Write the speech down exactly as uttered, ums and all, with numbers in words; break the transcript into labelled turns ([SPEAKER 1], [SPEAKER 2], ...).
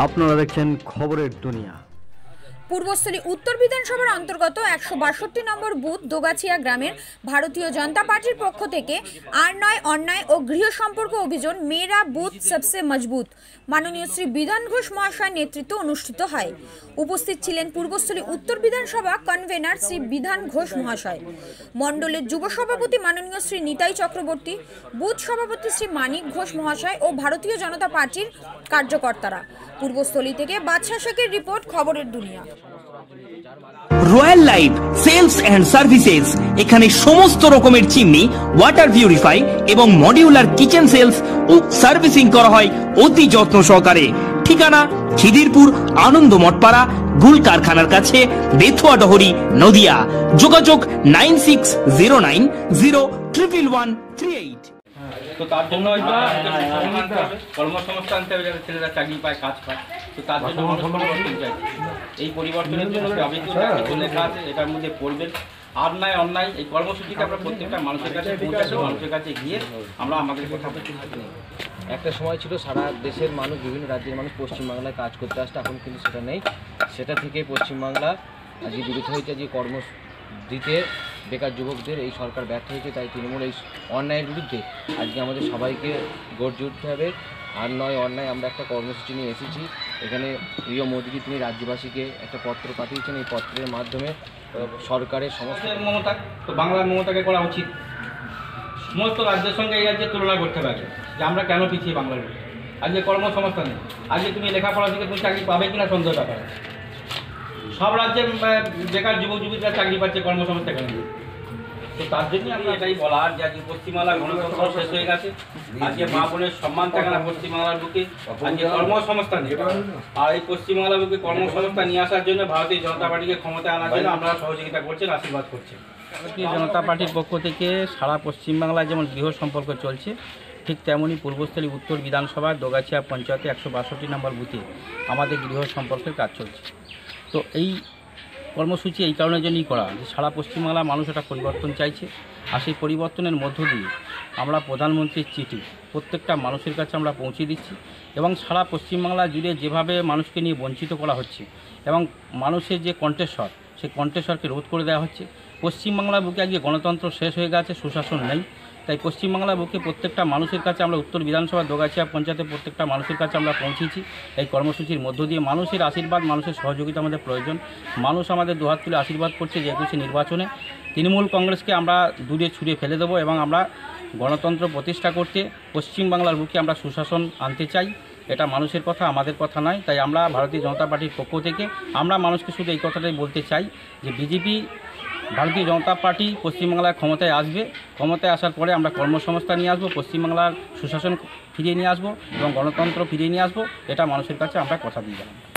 [SPEAKER 1] আপনারা দেখছেন খবরের দুনিয়া।
[SPEAKER 2] পূর্বস্থলী উত্তর বিধানসভার অন্তর্গত একশো বাষট্টি নম্বর বুথ দোগাছিয়া গ্রামের ভারতীয় জনতা পার্টির পক্ষ থেকে আর নয় অন্যায় ও গৃহ সম্পর্ক অভিযান মেরা বুথ সবসে মজবুত মাননীয় শ্রী বিধান ঘোষ মহাশয়ের নেতৃত্বে অনুষ্ঠিত হয়। উপস্থিত ছিলেন পূর্বস্থলী উত্তর বিধানসভা কনভেনার শ্রী বিধান ঘোষ মহাশয়, মণ্ডলের যুব সভাপতি মাননীয় শ্রী নিতাই চক্রবর্তী, বুথ সভাপতি শ্রী মানিক ঘোষ মহাশয় ও ভারতীয় জনতা পার্টির কার্যকর্তারা। পূর্বস্থলী থেকে বাদশা শেখের রিপোর্ট, খবরের দুনিয়া।
[SPEAKER 3] Royal Life Sales and Services এখানে সমস্ত রকমের চিমনি, ওয়াটার পিউরিফাই এবং মডিউলার কিচেন সেলস ও সার্ভিসিং করা হয় অতি যত্ন সহকারে। ঠিকানা খিদিরপুর আনন্দ মঠপাড়া গুল কারখানার কাছে, বেথুয়া ডহরি, নদিয়া। যোগাযোগ nine six zero nine zero triple one three eight.
[SPEAKER 4] তো তার জন্য কর্মসংস্থান আনতে হবে, যাতে ছেলেরা চাকরি পায়, কাজ পায়। তো তার জন্য মানুষ পরিবর্তন চাইছে। এই পরিবর্তনের জন্য যাবতীয় লেখা আছে, এটার মধ্যে পড়বেন। আর নয় অন্যায় এই কর্মসূচিটা আমরা প্রত্যেকটা মানুষের কাছে পৌঁছাচ্ছি, মানুষের কাছে গিয়ে আমরা আমাদের কথা বলতে থাকি।
[SPEAKER 5] একটা সময় ছিল সারা দেশের মানুষ, বিভিন্ন রাজ্যের মানুষ পশ্চিমবাংলায় কাজ করতে আসতো, এখন কিন্তু সেটা নেই। সেটা থেকে পশ্চিমবাংলা আজকে বিরত হয়েছে, যে কর্ম দিতে বেকার যুবকদের এই সরকার ব্যর্থ হয়েছে। তাই তৃণমূল এই অন্যায়ের বিরুদ্ধে আজকে আমাদের সবাইকে গর্জে উঠতে হবে। আর নয় অন্যায় আমরা একটা কর্মসূচি নিয়ে এসেছি। এখানে প্রিয় মোদীজি তিনি রাজ্যবাসীকে একটা পত্র পাঠিয়েছেন। এই পত্রের মাধ্যমে সরকারের সমস্ত
[SPEAKER 4] মমতা, তো বাংলার মমতাকে করা উচিত। সমস্ত রাজ্যের সঙ্গে এই রাজ্যে তুলনা করতে পারে যে আমরা কেন পিছিয়ে বাংলার। আজকে কর্মসংস্থান নেই, আজকে তুমি লেখাপড়া থেকে তুমি চাকরি পাবে কিনা সন্দেহ ব্যাপার। সব রাজ্যে বেকার যুবক যুবতীরা চাকরি পাচ্ছে, কর্মসংস্থান কেন? তো তার জন্য আমি এটাই বলার যে আজকে পশ্চিমবাংলার গণতন্ত্র শেষ হয়ে গেছে। আজকে মা বোনের সম্মান থাকে না পশ্চিমবাংলার বুকে। আজকে কর্মসংস্থান নেই, আর এই পশ্চিমবাংলার বুকে কর্মসংস্থান নিয়ে আসার জন্য ভারতীয় জনতা পার্টিকে ক্ষমতায় আনার জন্য আমরা সহযোগিতা করছেন, আশীর্বাদ করছেন। ভারতীয় জনতা পার্টির পক্ষ থেকে সারা পশ্চিমবাংলায় যেমন গৃহ সম্পর্ক চলছে, ঠিক তেমনই পূর্বস্থলী উত্তর বিধানসভার দোগাছিয়া পঞ্চায়েতে একশো বাষট্টি নম্বর বুথে আমাদের গৃহ সম্পর্কের কাজ চলছে। তো এই কর্মসূচি এই কারণের জন্যই করা যে সারা পশ্চিমবাংলার মানুষ একটা পরিবর্তন চাইছে, আর সেই পরিবর্তনের মধ্য দিয়ে আমরা প্রধানমন্ত্রীর চিঠি প্রত্যেকটা মানুষের কাছে আমরা পৌঁছে দিচ্ছি। এবং সারা পশ্চিমবাংলা জুড়ে যেভাবে মানুষকে নিয়ে বঞ্চিত করা হচ্ছে এবং মানুষের যে কণ্ঠস্বর, সেই কণ্ঠস্বরকে রোধ করে দেওয়া হচ্ছে। পশ্চিমবাংলার বুকে আজকে গণতন্ত্র শেষ হয়ে গেছে, সুশাসন নেই। তাই পশ্চিমবাংলার বুকে প্রত্যেকটা মানুষের কাছে আমরা উত্তর বিধানসভা দোগাছিয়া পঞ্চায়েতের প্রত্যেকটা মানুষের কাছে আমরা পৌঁছেছি। এই কর্মসূচির মধ্য দিয়ে মানুষের আশীর্বাদ, মানুষের সহযোগিতা আমাদের প্রয়োজন। মানুষ আমাদের দুহাত তুলে আশীর্বাদ করছে যে একুশে নির্বাচনে তৃণমূল কংগ্রেসকে আমরা দূরে ছুঁড়ে ফেলে দেবো এবং আমরা গণতন্ত্র প্রতিষ্ঠা করতে পশ্চিমবাংলার বুকে আমরা সুশাসন আনতে চাই। এটা মানুষের কথা, আমাদের কথা নয়। তাই আমরা ভারতীয় জনতা পার্টির পক্ষ থেকে আমরা মানুষকে শুধু এই কথাটাই বলতে চাই যে বিজেপি ভারতীয় জনতা পার্টি পশ্চিমবাংলার ক্ষমতায় আসবে, ক্ষমতায় আসার পরে আমরা কর্মসংস্থান নিয়ে আসবো, পশ্চিমবাংলার সুশাসন ফিরিয়ে নিয়ে আসবো এবং গণতন্ত্র ফিরিয়ে নিয়ে আসবো। এটা মানুষের কাছে আমরা কথা দিয়ে গেলাম।